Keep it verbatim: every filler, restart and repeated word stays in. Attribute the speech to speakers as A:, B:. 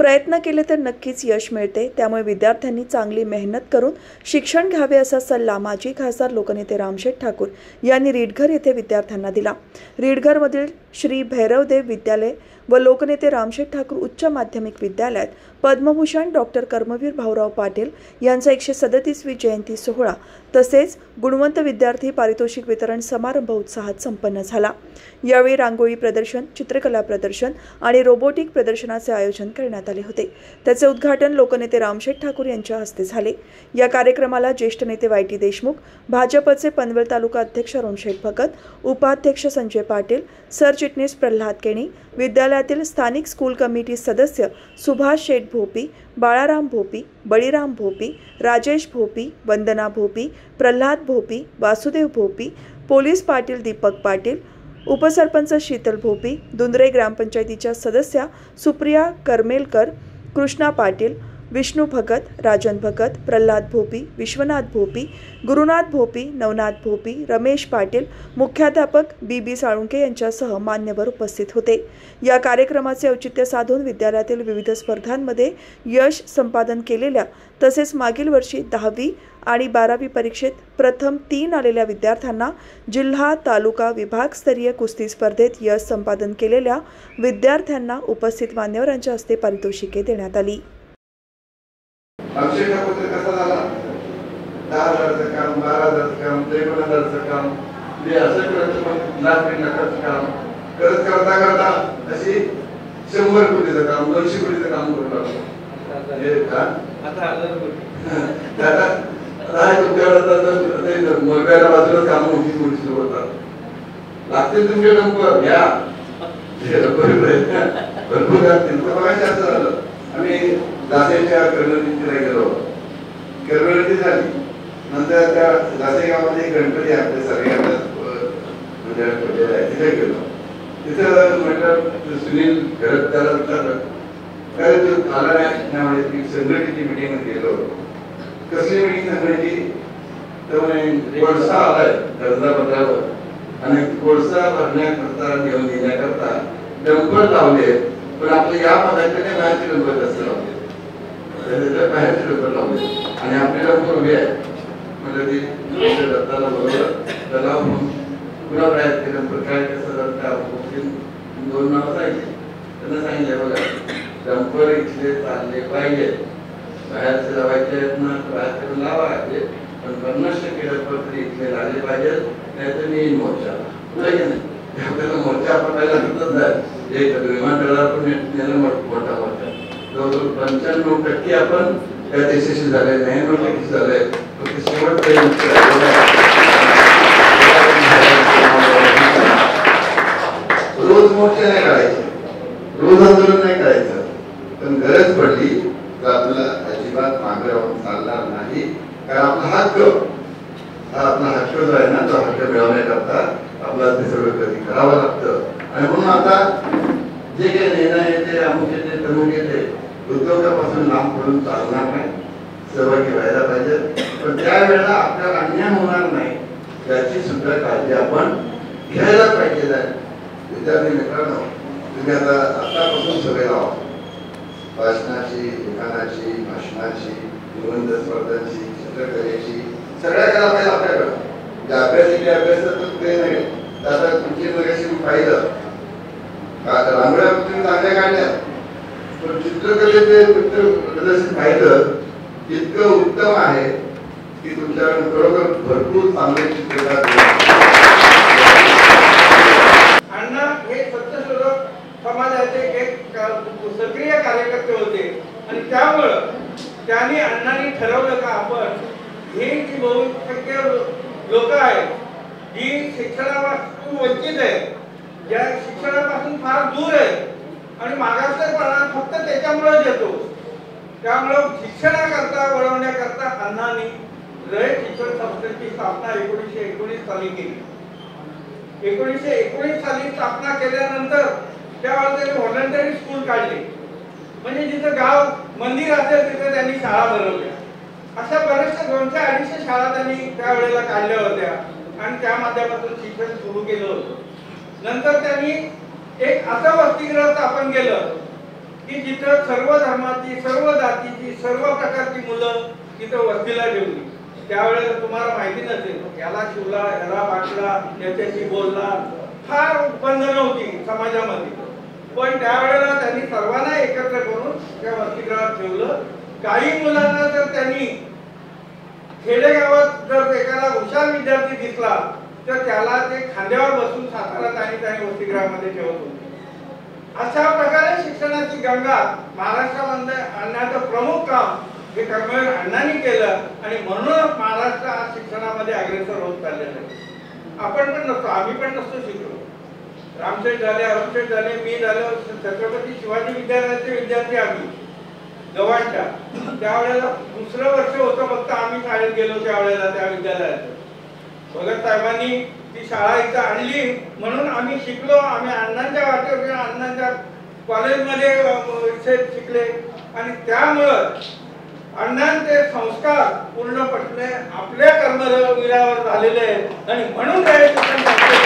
A: प्रयत्न केले तर नक्कीच यश मिळते। त्यामुळे विद्यार्थ्यांनी चांगली मेहनत करून शिक्षण घ्यावे असा सल्ला माजी खासदार लोकनेते रामशेठ ठाकूर यांनी रीडघर येथे विद्यार्थ्यांना दिला। रीडघरमधील श्री भैरवदेव विद्यालय व लोकनेते रामशेठ ठाकूर उच्च माध्यमिक विद्यालयात पद्मभूषण डॉक्टर कर्मवीर भाऊराव पाटील यांचा एकशे सदतीसवी जयंती सोहळा तसेच गुणवंत विद्यार्थी पारितोषिक वितरण समारंभ उत्साहात संपन्न झाला। यावेळी रांगोळी प्रदर्शन, चित्रकला प्रदर्शन आणि रोबोटिक प्रदर्शनाचे आयोजन करण्यात आले होते। त्याचे उद्घाटन लोकनेते रामशेठ ठाकूर यांच्या हस्ते झाले। या कार्यक्रमाला ज्येष्ठ नेते वाय टी देशमुख, भाजपचे पनवेल तालुका अध्यक्ष अरुणशेठ भगत, उपाध्यक्ष संजय पाटील, सरचिटणीस प्रल्हाद केणी, विद्यालयातील स्थानिक स्कूल कमिटी सदस्य सुभाष शेठ भोपी, बाळाराम भोपी, बळीराम भोपी, राजेश भोपी, वंदना भोपी, प्रल्हाद भोपी, वासुदेव भोपी, पोलीस पाटील दीपक पाटील, उपसरपंच शीतल भोपी, दुंद्रे ग्रामपंचायतीच्या सदस्या सुप्रिया करमेलकर, कृष्णा पाटील, विष्णू भगत, राजन भगत, प्रल्हाद भोपी, विश्वनाथ भोपी, गुरुनाथ भोपी, नवनाथ भोपी, रमेश पाटील, मुख्याध्यापक बी बी साळुंके यांच्यासह मान्यवर उपस्थित होते। या कार्यक्रमाचे औचित्य साधून विद्यालयातील विविध स्पर्धांमध्ये यश संपादन केलेल्या तसेच मागील वर्षी दहावी आणि बारावी परीक्षेत प्रथम तीन आलेल्या विद्यार्थ्यांना जिल्हा तालुका विभागस्तरीय कुस्ती स्पर्धेत यश संपादन केलेल्या विद्यार्थ्यांना उपस्थित मान्यवरांच्या हस्ते पारितोषिके देण्यात आली।
B: रामशेठ ठाकूर कसा झाला? दहा हजारचं काम, बारा हजारचं काम, त्रेपन्न हजारचं काम, म्हणजे असं करत लाख दीड लाखाचं काम करत करता करता अशी शंभर कोटीचं काम, दोनशे कोटीचं काम करू लागलो। मोरब्याला बाजूला काम मोठी मोठी सुरू होतात। लागतील तुमचे डंपर घ्या, भरपूर लागतील। बघायचं असं झालं, आम्ही दासेच्या कर्मवीरला गेलो, कर्मवीरची झाली। नंतर त्या दासे गावामध्ये गणपती आपले सगळ्यांना मंडळ पडलेलं आहे, तिथे गेलो। तिथं म्हटलं सुनील घरात त्याला विचारलं, काय तू आला नाही? ती संघटनेची मिटिंग गेलो। कसली मिटिंग संघटनेची? तर म्हणे कोळसा आलाय कर्जा पत्रावर आणि कोळसा भरण्याकरता घेऊन येण्याकरता डंपर लावले, पण आपले या पदाचे नाही, बाहेरचे डंपर जास्त लावले, बाहेरचे डंपर लावले आणि आपले डंपर उभे आहे। म्हणजे ती दत्ताला बरोबर त्याला पुन्हा बाहेर ते डंपर काय कसं दोन नाव सांगितले। त्यांना सांगितले बघा डंपर इथले चालले पाहिजे, बाहेरचे लावायचे आहेत ना बाहेरचे लावा, पण पन्नास टक्के डंपर तरी इथले लागले पाहिजे, नाही तर मी मोर्चा आपल्याला मोर्चा आपण पहिला तिथंच जाय एक विमानतळावर पण नेलं मोठा मोर्चा जवळजवळ पंच्याण्णव टक्के आपण त्या देशाशी झाले, नव्याण्णव टक्के झाले, फक्त शेवट रोज मोर्चे नाही काढायचे, रोज आंदोलन नाही करायचं, पण गरज पडली तर आपल्याला अजिबात मागे राहून चालणार नाही। कारण आपला हक्क हा आपला हक्क जो आहे ना तो हक्क मिळवण्याकरता आपल्याला ते सगळं कधी करावं लागतं। आणि म्हणून आता जे काही निर्णय येते, अमुक येते, तमुक येते, उद्योगापासून लांब पडून चालणार नाही, सहभागी व्हायला पाहिजे, पण त्यावेळेला आपल्याला अन्याय होणार नाही याची सुद्धा काळजी आपण घ्यायला पाहिजे। विद्यार्थी मित्रांनो, तुम्ही आता आतापासून सवय लावा भाषणाची, लिखाणाची, भाषणाची, निबंध स्पर्धांची, चित्रकलेची, सगळ्या कला पाहिजे आपल्याकडं। अभ्यास अभ्यास तर ते नाही, आता तुमची मगाशी मी पाहिलं रांगोळ्या तुम्ही चांगल्या काढल्या, पण चित्रकलेचे प्रदर्शन पाहिलं इतकं उत्तम आहे की तुमच्याकडे खरोखर भरपूर चांगले चित्रकार।
C: अण्णा हे सत्यशोधक समाजाचे एक सक्रिय कार्यकर्ते होते आणि त्यामुळं त्यांनी अण्णांनी ठरवलं का आपण ही जी बहुसंख्य लोक आहेत जी शिक्षणापासून वंचित आहे, ज्या शिक्षणापासून फार दूर आहे आणि मागासलेपणा फक्त त्याच्यामुळेच येतो, त्यामुळं शिक्षणाकरता वळवण्याकरता अण्णांनी रयत शिक्षण संस्थेची स्थापना एकोणीसशे एकोणीस साली केली। एकोणीसशे एकोणीस साली स्थापना केल्यानंतर त्यावेळेस त्यांनी व्हॉलंटरी स्कूल काढले, म्हणजे जिथं गाव मंदिर असेल तिथे त्यांनी शाळा भरवल्या। अशा बऱ्याचशा दोनशे अडीचशे शाळा त्यांनी त्यावेळेला काढल्या होत्या आणि त्या माध्यमातून शिक्षण सुरू केलं होतं। नंतर त्यांनी एक असं वसतिगृह स्थापन केलं की जिथं सर्व धर्माची, सर्व जातीची, सर्व प्रकारची मुलं तिथं वस्तीला ठेवली. त्यावेळेला तुम्हाला माहिती नसेल, याला शिवला, याला वाटला, याच्याशी बोलला, फार बंधनं होती समाजामध्ये. पण त्यावेळेला त्यांनी सर्वांना एकत्र करून त्या वसतिगृहात ठेवलं. काही मुलांना जर त्यांनी खेडेगावात जर एखादा हुशार विद्यार्थी दिसला तर त्याला ते खांद्यावर बसून सातारा आणि त्याने वसतिगृहामध्ये ठेवत होते. अशा प्रकारे शिक्षणाची गंगा महाराष्ट्रामध्ये आणण्याचं प्रमुख काम हे कर्मवीर अण्णांनी केलं आणि म्हणूनच महाराष्ट्र आज शिक्षणामध्ये अग्रेसर होत चाललेलं आहे. आपण पण नसतो, आम्ही पण नसतो शिकलो. रामशेठ झाले, अरुणशेठ झाले, मी झालो, छत्रपती शिवाजी विद्यालयाचे विद्यार्थी आम्ही गव्हाणच्या. त्यावेळेला दुसरं वर्ष होतं फक्त आम्ही शाळेत गेलो त्यावेळेला त्या विद्यालयात. भगत साहेबांनी ती शाळा इथं आणली म्हणून आम्ही शिकलो. आम्ही अण्णांच्या वाटेवर अण्णांच्या कॉलेजमध्ये शिकले आणि त्यामुळं अण्णांचे संस्कार पूर्णपणे आपल्या कर्मवीरावर झालेले आहेत आणि म्हणून काय